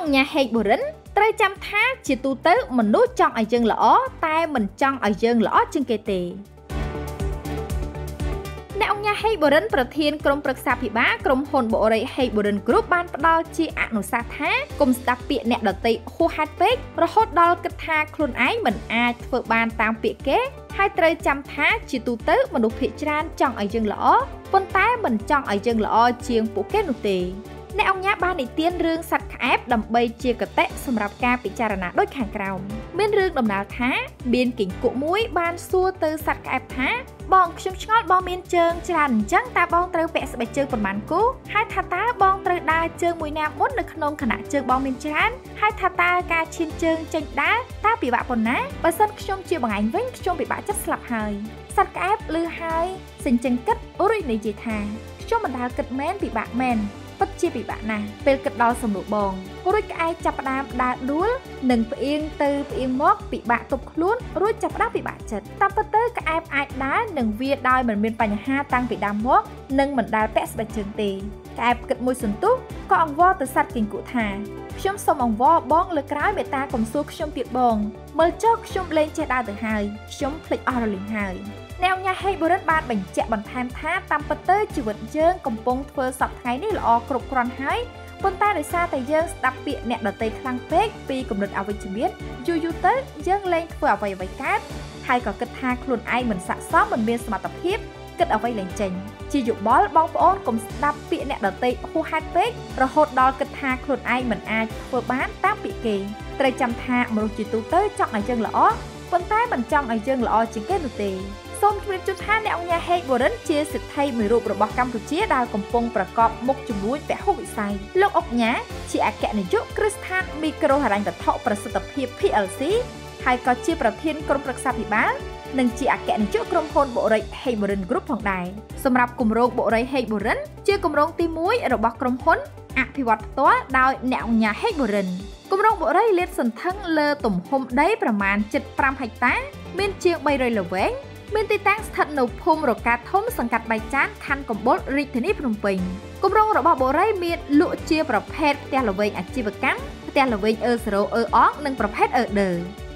អង្គញាហេកបុរិនត្រូវចាំថាជាទូទៅមនុស្សចង់ឲ្យយើងល្អតែមិនចង់ឲ្យយើងល្អជាងគេទេអ្នកអង្គញាហេកបុរិនប្រធានក្រុមប្រឹក្សាភិបាលក្រុមហ៊ុនបូរីហេកបុរិន Group បានផ្ដល់ជាអនុសាសន៍ថាកុំស្ដាប់ពាក្យអ្នកដទៃហួសហេតុពេករហូតដល់គិតថាខ្លួនឯងមិនអាចធ្វើបានតាមពាក្យគេហើយត្រូវចាំថាជាទូទៅមនុស្សភាគច្រើនចង់ឲ្យយើងល្អប៉ុន្តែមិនចង់ឲ្យយើងល្អជាងពួកគេនោះទេអ្នកអង្គញាបាននិទានរឿងសត្វក្អែបដើម្បីជាគតិសម្រាប់ការពិចារណាដូចខាងក្រោមមានរឿងដំណាលថាមានគីង្គក់មួយបានសួរទៅសត្វក្អែបថាបងខ្ញុំឆ្ងល់បងមានជើងច្រើនអញ្ចឹងតើបងត្រូវពាក់ស្បែកជើងប៉ុន្មានគូហើយថាតើបងត្រូវដើរជើងមួយណាមុននៅក្នុងខណៈជើងបងមានច្រើនហើយថាតើការឈានជើងចេញដើរតើពិបាកប៉ុណ្ណាបើសិនខ្ញុំជាបងឯងវិញខ្ញុំពិបាកចិត្តស្លាប់ហើយសត្វក្អែបឮហើយសេញចឹងគិតរួចនិយាយថាខ្ញុំមិនដែលគិតមែនពិបាកមែនពិតជាពិបាកណាស់ពេលគិតដល់សំណួរបងរួចក្អែកចាប់ផ្ដើមដើរដួលនិងផ្អៀងទៅផ្អៀងមកពិបាកទប់ខ្លួនរួចចាប់ផ្ដើមពិបាកចិត្តតាមពិតទៅក្អែបអាចដើរនិងវាដោយមិនមានបញ្ហាតាំងពីដើមមកនិងមិនដែលពាក់ស្បែកជើងទេក្អែបគិតមួយសន្ទុះក៏អង្វរទៅសត្វគីង្គក់ថាខ្ញុំសូមអង្វរបងលើក្រោយមេត្តាកុំសួរខ្ញុំទៀតបងមើលចុះខ្ញុំលែងចេះដើរទៅហើយខ្ញុំភ្លេចអស់រលីងហើយអ្នកអង្គញាហេកបុរិនបានបញ្ជាក់បន្ថែមថាតាមពិតទៅជីវិតយើងកំពុងធ្វើសពថ្ងៃនេះល្អគ្រប់គ្រាន់ហើយប៉ុន្តែដោយសារតែយើងស្ដាប់ពាក្យអ្នកដទៃខ្លាំងពេកពីគំនិតអវិជ្ជមានយូរទៅយើងលែងធ្វើអ្វីកើតហើយក៏គិតថាខ្លួនឯងមិនស័ក្តិសមមិនមានសមត្ថភាពគិតអ្វីលែងចេញជាយោបល់បងប្អូនកុំស្ដាប់ពាក្យអ្នកដទៃហួសហេតុពេករហូតដល់គិតថាខ្លួនឯងមិនអាចធ្វើបានតាមពាក្យគេត្រូវចាំថាមនុស្សជាទូទៅចង់ឲ្យយើងល្អប៉ុន្តែមិនចង់ឲ្យយើងល្អជាងគេនោះទេសូមជម្រាបជូនថាអ្នកអង្គញាហេកបុរិនជាសិទ្ធិមួយរូបរបស់កម្ពុជាដែលកំពុងប្រកបមុខជំនួយពហុវិស័យលោកអង្គញាជាអគ្គនាយកគ្រឹះស្ថានមីក្រូហិរញ្ញវត្ថុប្រសិទ្ធភាព PLC ហើយក៏ជាប្រធានក្រុមប្រឹក្សាភិបាលនិងជាអគ្គនាយកក្រុមហ៊ុនបូរីហេកបុរិន Group ផងដែរសម្រាប់គម្រោងបូរីហេកបុរិនជាគម្រោងទី1របស់ក្រុមហ៊ុនអភិវឌ្ឍផ្ទាល់ដោយអ្នកអង្គញាហេកបុរិនគម្រោងបូរីលាតសន្ធឹងលើទំហំដីប្រមាណ75ហិកតាមានជាង300ល្វែងមានទីតាំងស្ថិតនៅភូមិរកាធំសង្កាត់បៃចានខណ្ឌកំពតរាជធានីភ្នំពេញគម្រោងរបស់បូរីមានលក់ជាប្រភេទផ្ទះល្វែងអាជីវកម្មផ្ទះល្វែងអឺ0អឺអងនិងប្រភេទអឺដឺ